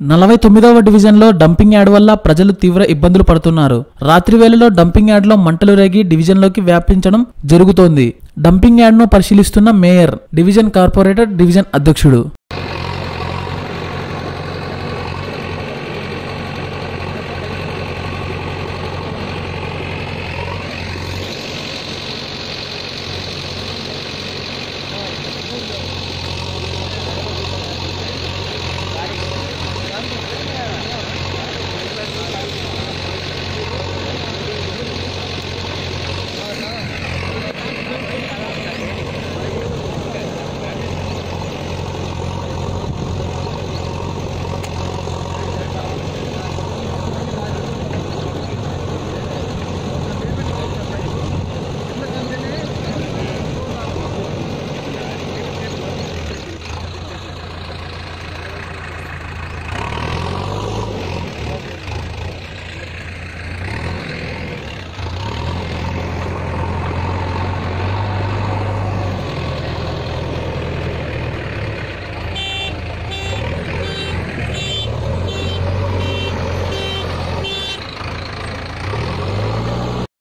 49వ డివిజన్లో dumping yard వల్ల ప్రజలు తీవ్ర ఇబ్బందులు పడుతున్నారు. రాత్రి వేళలో డంపింగ్ యార్డ్లో మంటలు రేగి డివిజన్లోకి వ్యాపించడం జరుగుతోంది. డంపింగ్ యార్డ్ను పరిశీలిస్తున్న మేయర్, డివిజన్ కార్పొరేటర్, డివిజన్ అధ్యక్షుడు